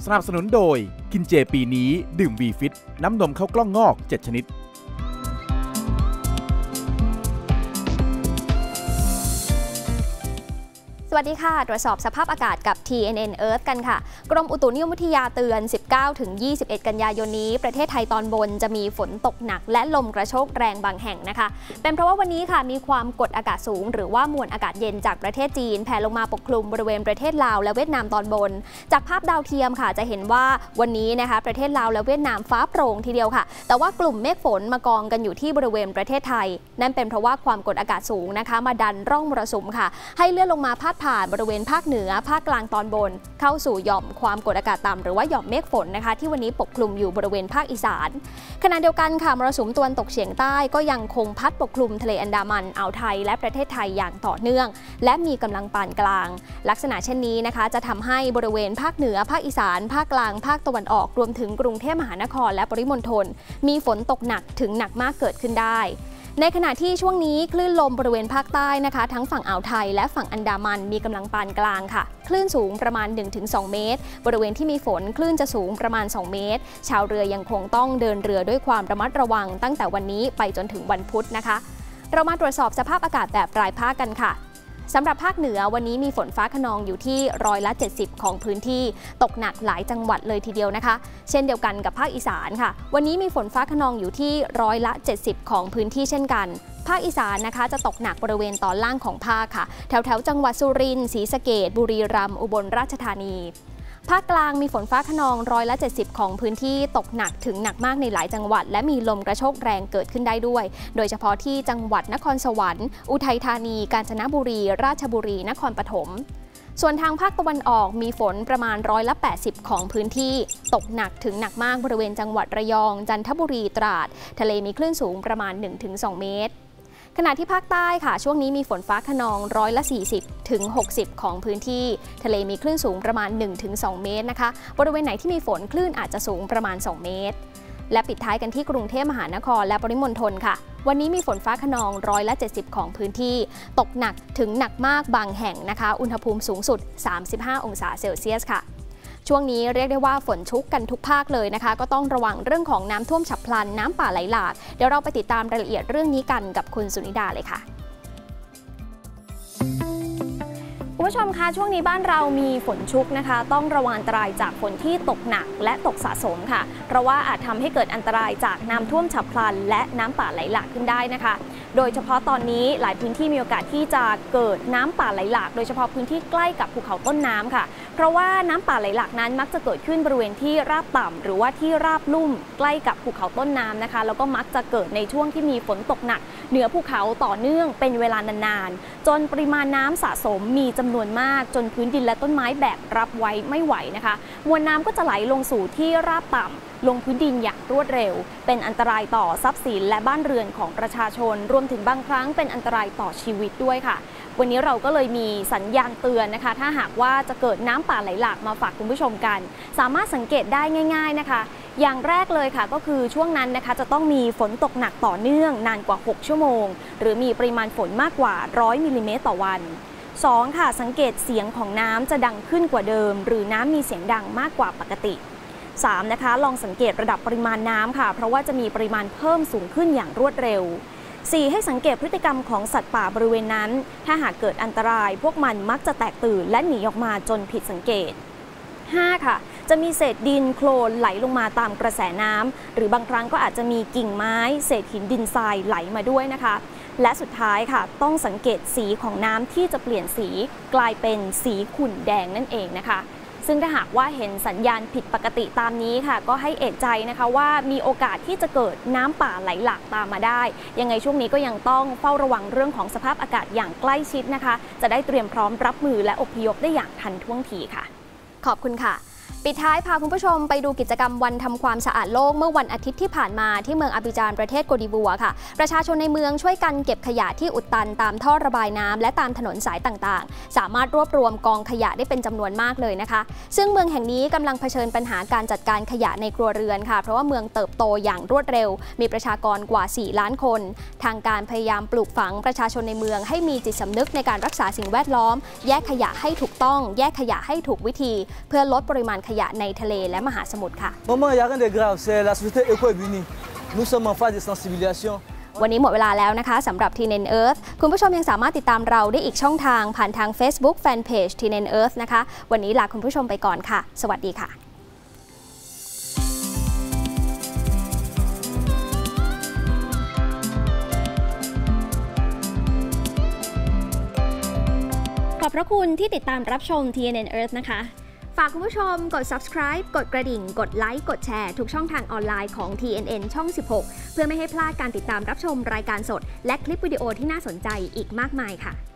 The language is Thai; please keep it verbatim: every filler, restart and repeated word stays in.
สนับสนุนโดยกินเจปีนี้ดื่มวีฟิตน้ำนมข้าวกล้องงอกเจ็ดชนิดสวัสดีค่ะตรวจสอบสภาพอากาศกับ ที เอ็น เอ็น Earth กันค่ะกรมอุตุนิยมวิทยาเตือน สิบเก้าถึงยี่สิบเอ็ด กันยายนนี้ประเทศไทยตอนบนจะมีฝนตกหนักและลมกระโชกแรงบางแห่งนะคะเป็นเพราะว่าวันนี้ค่ะมีความกดอากาศสูงหรือว่ามวลอากาศเย็นจากประเทศจีนแผ่ลงมาปกคลุมบริเวณประเทศลาวและเวียดนามตอนบนจากภาพดาวเทียมค่ะจะเห็นว่าวันนี้นะคะประเทศลาวและเวียดนามฟ้าโปร่งทีเดียวค่ะแต่ว่ากลุ่มเมฆฝนมากองกันอยู่ที่บริเวณประเทศไทยนั่นเป็นเพราะว่าความกดอากาศสูงนะคะมาดันร่องมรสุมค่ะให้เลื่อนลงมาพาดผ่านบริเวณภาคเหนือภาคกลางตอนบนเข้าสู่หย่อมความกดอากาศต่ำหรือว่าหย่อมเมฆฝนนะคะที่วันนี้ปกคลุมอยู่บริเวณภาคอีสานขณะเดียวกันค่ะมรสุมตะวันตกเฉียงใต้ก็ยังคงพัดปกคลุมทะเลอันดามันอ่าวไทยและประเทศไทยอย่างต่อเนื่องและมีกำลังปานกลางลักษณะเช่นนี้นะคะจะทำให้บริเวณภาคเหนือภาคอีสานภาคกลางภาคตะวันออกรวมถึงกรุงเทพมหานครและปริมณฑลมีฝนตกหนักถึงหนักมากเกิดขึ้นได้ในขณะที่ช่วงนี้คลื่นลมบริเวณภาคใต้นะคะทั้งฝั่งอ่าวไทยและฝั่งอันดามันมีกำลังปานกลางค่ะคลื่นสูงประมาณ หนึ่งถึงสอง เมตรบริเวณที่มีฝนคลื่นจะสูงประมาณสองเมตรชาวเรือยังคงต้องเดินเรือด้วยความระมัดระวังตั้งแต่วันนี้ไปจนถึงวันพุธนะคะเรามาตรวจสอบสภาพอากาศแบบรายภาคกันค่ะสำหรับภาคเหนือวันนี้มีฝนฟ้าคะนองอยู่ที่ร้อยละเจ็ดสิบของพื้นที่ตกหนักหลายจังหวัดเลยทีเดียวนะคะเช่นเดียวกันกับภาคอีสานค่ะวันนี้มีฝนฟ้าคะนองอยู่ที่ร้อยละเจ็ดสิบของพื้นที่เช่นกันภาคอีสานนะคะจะตกหนักบริเวณตอนล่างของภาคค่ะแถวแถวจังหวัดสุรินทร์ศรีสะเกษบุรีรัมย์อุบลราชธานีภาคกลางมีฝนฟ้าคะนองร้อยละเจ็ดสิบของพื้นที่ตกหนักถึงหนักมากในหลายจังหวัดและมีลมกระโชกแรงเกิดขึ้นได้ด้วยโดยเฉพาะที่จังหวัดนครสวรรค์อุทัยธานีกาญจนบุรีราชบุรีนครปฐมส่วนทางภาคตะวันออกมีฝนประมาณร้อยละแปดสิบของพื้นที่ตกหนักถึงหนักมากบริเวณจังหวัดระยองจันทบุรีตราดทะเลมีคลื่นสูงประมาณ หนึ่งถึงสอง เมตรขณะที่ภาคใต้ค่ะช่วงนี้มีฝนฟ้าคะนองร้อยละสี่สิบถึงหกสิบของพื้นที่ทะเลมีคลื่นสูงประมาณ หนึ่งถึงสอง เมตรนะคะบริเวณไหนที่มีฝนคลื่นอาจจะสูงประมาณสองเมตรและปิดท้ายกันที่กรุงเทพมหานครและปริมณฑลค่ะวันนี้มีฝนฟ้าคะนองร้อยละเจ็ดสิบของพื้นที่ตกหนักถึงหนักมากบางแห่งนะคะอุณหภูมิสูงสุดสามสิบห้าองศาเซลเซียสค่ะช่วงนี้เรียกได้ว่าฝนชุกกันทุกภาคเลยนะคะก็ต้องระวังเรื่องของน้ำท่วมฉับพลันน้ำป่าไหลหลากเดี๋ยวเราไปติดตามรายละเอียดเรื่องนี้กันกับคุณสุนิดาเลยค่ะคุณผู้ชมคะช่วงนี้บ้านเรามีฝนชุกนะคะต้องระวังอันตรายจากฝนที่ตกหนักและตกสะสมค่ะเพราะว่าอาจทำให้เกิดอันตรายจากน้ำท่วมฉับพลันและน้ำป่าไหลหลากขึ้นได้นะคะโดยเฉพาะตอนนี้หลายพื้นที่มีโอกาสที่จะเกิดน้ำป่าไหลหลากโดยเฉพาะพื้นที่ใกล้กับภูเขาต้นน้ำค่ะเพราะว่าน้ำป่าไหลหลากนั้นมักจะเกิดขึ้นบริเวณที่ราบต่ำหรือว่าที่ราบลุ่มใกล้กับภูเขาต้นน้ำนะคะแล้วก็มักจะเกิดในช่วงที่มีฝนตกหนักเหนือภูเขาต่อเนื่องเป็นเวลานานๆจนปริมาณน้ำสะสมมีจำนวนมากจนพื้นดินและต้นไม้แบกรับไว้ไม่ไหวนะคะมวลน้ำก็จะไหลลงสู่ที่ราบต่ำลงพื้นดินอย่างรวดเร็วเป็นอันตรายต่อทรัพย์สินและบ้านเรือนของประชาชนรวมถึงบางครั้งเป็นอันตรายต่อชีวิตด้วยค่ะวันนี้เราก็เลยมีสัญญาณเตือนนะคะถ้าหากว่าจะเกิดน้ำป่าไหลหลากมาฝากคุณผู้ชมกันสามารถสังเกตได้ง่ายๆนะคะอย่างแรกเลยค่ะก็คือช่วงนั้นนะคะจะต้องมีฝนตกหนักต่อเนื่องนานกว่าหกชั่วโมงหรือมีปริมาณฝนมากกว่าหนึ่งร้อยมิลลิเมตรต่อวันสองค่ะสังเกตเสียงของน้ำจะดังขึ้นกว่าเดิมหรือน้ำมีเสียงดังมากกว่าปกติสามนะคะลองสังเกตระดับปริมาณน้ำค่ะเพราะว่าจะมีปริมาณเพิ่มสูงขึ้นอย่างรวดเร็วสี่ให้สังเกตพฤติกรรมของสัตว์ป่าบริเวณนั้นถ้าหากเกิดอันตรายพวกมันมักจะแตกตื่นและหนีออกมาจนผิดสังเกตห้าค่ะจะมีเศษดินโคลนไหลลงมาตามกระแสน้ำหรือบางครั้งก็อาจจะมีกิ่งไม้เศษหินดินทรายไหลมาด้วยนะคะและสุดท้ายค่ะต้องสังเกตสีของน้ำที่จะเปลี่ยนสีกลายเป็นสีขุ่นแดงนั่นเองนะคะซึ่งถ้าหากว่าเห็นสัญญาณผิดปกติตามนี้ค่ะก็ให้เอะใจนะคะว่ามีโอกาสที่จะเกิดน้ำป่าไหลหลากตามมาได้ยังไงช่วงนี้ก็ยังต้องเฝ้าระวังเรื่องของสภาพอากาศอย่างใกล้ชิดนะคะจะได้เตรียมพร้อมรับมือและอพยพได้อย่างทันท่วงทีค่ะขอบคุณค่ะปิดท้ายพาคุณผู้ชมไปดูกิจกรรมวันทำความสะอาดโลกเมื่อวันอาทิตย์ที่ผ่านมาที่เมืองอาบิจานประเทศโกดิบัวค่ะประชาชนในเมืองช่วยกันเก็บขยะที่อุดตันตามท่อระบายน้ำและตามถนนสายต่างๆสามารถรวบรวมกองขยะได้เป็นจำนวนมากเลยนะคะซึ่งเมืองแห่งนี้กำลังเผชิญปัญหาการจัดการขยะในครัวเรือนค่ะเพราะว่าเมืองเติบโตอย่างรวดเร็วมีประชากรกว่าสี่ล้านคนทางการพยายามปลูกฝังประชาชนในเมืองให้มีจิตสำนึกในการรักษาสิ่งแวดล้อมแยกขยะให้ถูกต้องแยกขยะให้ถูกวิธีเพื่อลดปริมาณขยะในทะเลและมหาสมุทรค่ะ Maman, il n'y a rien de grave, c'est la société Eco est unie. Nous sommes en phase de sensibilisation. วันนี้หมดเวลาแล้วนะคะสำหรับ ที เอ็น เอ็น Earth คุณผู้ชมยังสามารถติดตามเราได้อีกช่องทางผ่านทาง Facebook Fanpage ที เอ็น เอ็น Earth นะคะวันนี้ลาคุณผู้ชมไปก่อนค่ะสวัสดีค่ะขอบพระคุณที่ติดตามรับชม ที เอ็น เอ็น Earth นะคะฝากคุณผู้ชมกด Subscribe กดกระดิ่งกดไลค์กดแชร์ทุกช่องทางออนไลน์ของ ที เอ็น เอ็น ช่อง สิบหก เพื่อไม่ให้พลาดการติดตามรับชมรายการสดและคลิปวิดีโอที่น่าสนใจอีกมากมายค่ะ